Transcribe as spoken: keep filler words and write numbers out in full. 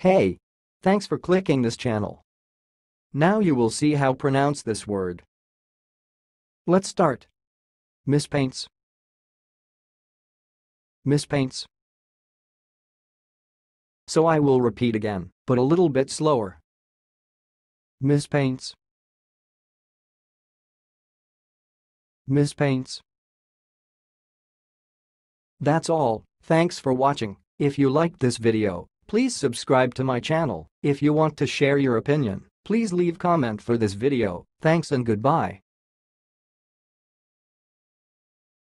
Hey! Thanks for clicking this channel. Now you will see how pronounce this word. Let's start. Mispaints. Mispaints. So I will repeat again, but a little bit slower. Mispaints. Mispaints. That's all. Thanks for watching. If you liked this video, please subscribe to my channel. If you want to share your opinion, please leave comment for this video. Thanks and goodbye.